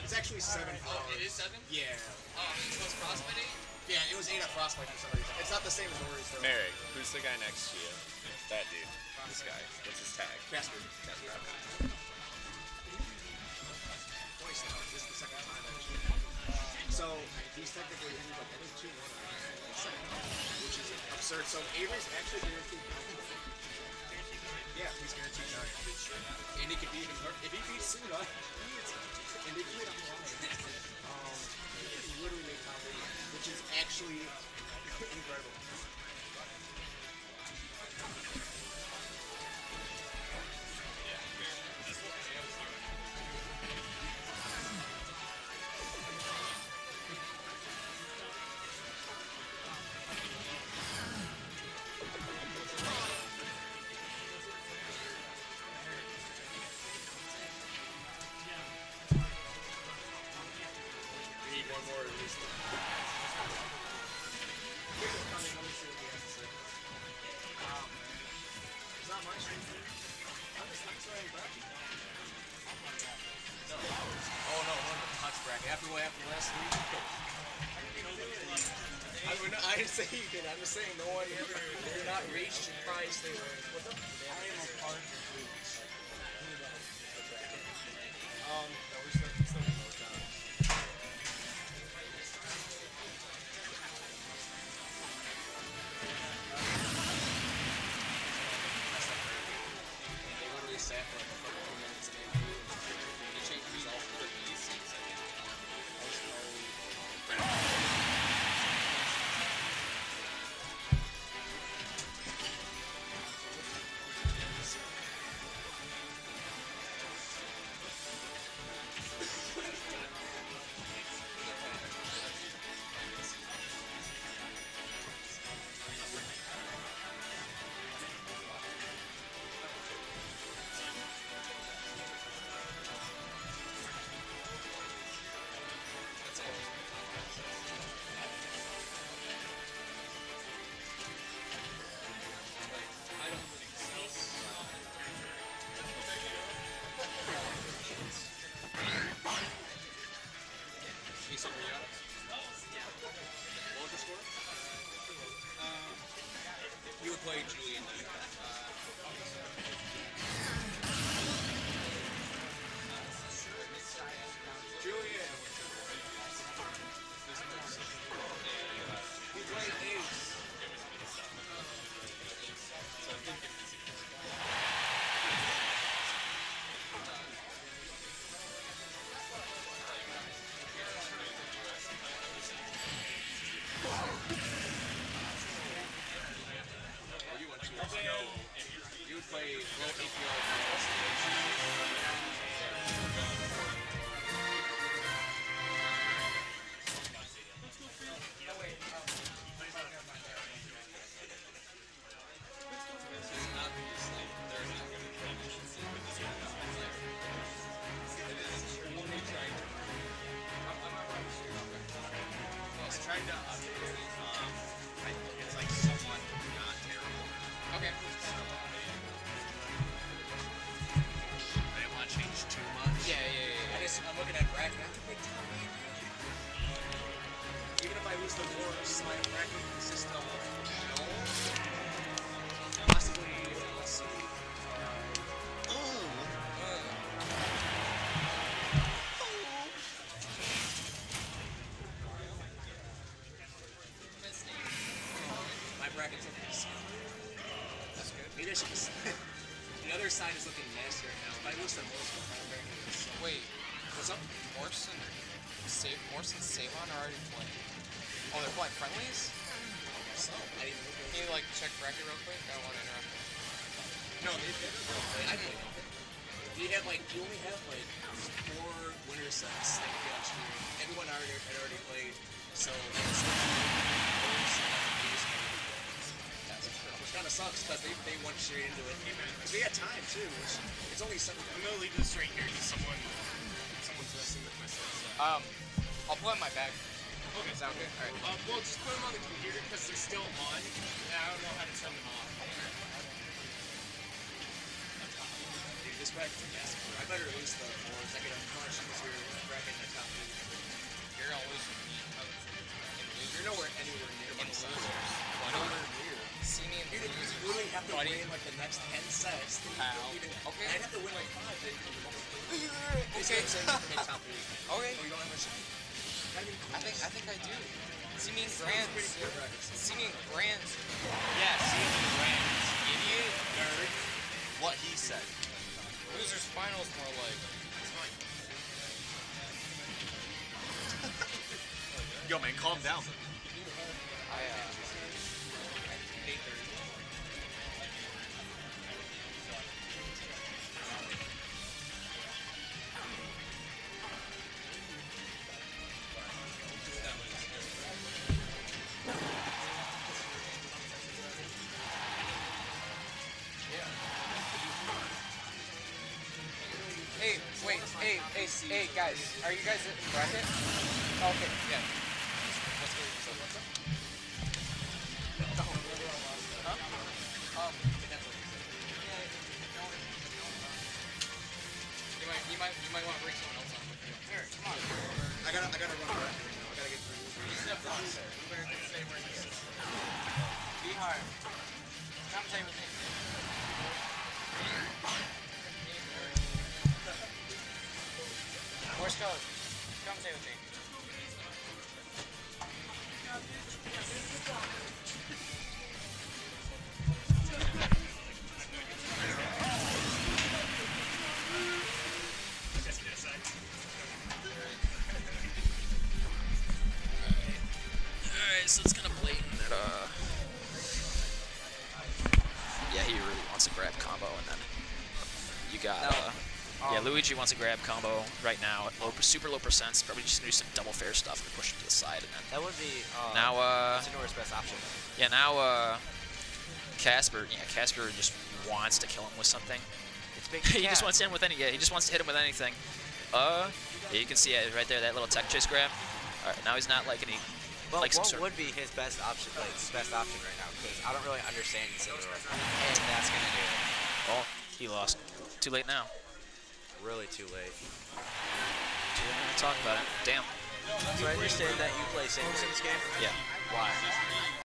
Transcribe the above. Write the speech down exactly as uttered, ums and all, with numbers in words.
It's actually seven Oh, hours. it is seven? Yeah. Oh, so it's Frostbite eight? Yeah, it was eight at Frostbite for some reason. It's not the same as Ori's though. Merrick, who's the guy next to you? That dude. This guy. What's his tag? Casper. Casper. Twice now. This is the second time actually. So he's technically only like I think two one in the second round, which is absurd. So Avery's actually guaranteed nine. Yeah, he's guaranteed nine. And he could be even if he beats Suda, and they played on the line. Um, he could literally make top eight, which is actually incredible. We need one more at least. Here's what's coming. Let me see what he has to say. Um, it's not my stream. I'm just I'm sorry, bro. No. Oh no, one of the touch bracket. After what happened last week. I, would not, I didn't say you did. I'm just saying no one ever. If you're not reached, you probably stay away. What's up? I am a part of the league. Um, no, we're still, we're still in those times. They literally sat for like a couple more minutes and they blew and they changed the result for the B seats. You would play Julian then. Julian! He played Ace. You would play low A P Trying to update it. Um, I think it's like somewhat not terrible. Okay. I didn't want to change too much. Yeah, yeah, yeah. I just, I'm looking at bracket. I have to play top eight. Even if I lose the wars, my bracket consists of no. Possibly, let's see. Uh, uh, My bracket's looking That's good. Maybe I should just. The other side is looking nasty right now. If I lose the most, my bracket is. Wait, what's up? Morrison, Save, Morrison, Savon are already playing. Oh, they're playing friendlies? So, I didn't know. Can you like check bracket real quick? I don't want to interrupt you. No, they did. I played. You have like, you only have like four winner sets that you get on stream. Everyone already had already played, so it's which kind of sucks because they, they went straight into it. Because we had time too, which it's only seven. I'm gonna leave this right here because someone, someone's messing with my stuff. Um, I'll put it in my bag. Okay. Sound good? Alright. Uh, well, just put them on the computer because they're still on, and I don't know how to turn them off. Dude, this bracket's a gas. I better lose the fours. I get a punch because you're bracket in the top Okay. Make top three. Okay. Oh, you don't have a shot? I think I think I do. Simi and Brands. Simi and Brands. Yeah, see Brands. Idiot, nerd. What he said. Loser's finals more like. Yo, man, calm down. I uh. eight thirty. Hey, wait, hey, hey, hey, guys, are you guys in the bracket? Okay, yeah. Let's go. So what's up? Huh? Um. You might, you might, you might want to bring someone else on with you. Here, come on. I gotta, I gotta run a bracket right now. I gotta get through. You step down, sir. You better stay where you is. Be hard. Come play with me. Morse code. Come stay with me. Alright, so it's kind of blatant that, uh... yeah, he really wants a grab combo, and then you got, No. uh... yeah, Um, Luigi wants a grab combo right now at low, super low percents. Probably just gonna do some double fair stuff and push him to the side, and then... That would be uh, now, uh... Sonora's best option. yeah, now, uh... Casper, yeah, Casper just wants to kill him with something. It's big. He just wants to hit him with any, yeah, he just wants to hit him with anything. Uh, yeah, you can see it right there, that little tech chase grab. Alright, now he's not like any, Well, like some what sort would be his best option? Like his best option right now? Because I don't really understand Sonora, and that's gonna do it. Oh, he lost. Too late now. Really too late. Too late to talk about it. Damn. So I understand that you play singles in this game. Yeah. Why?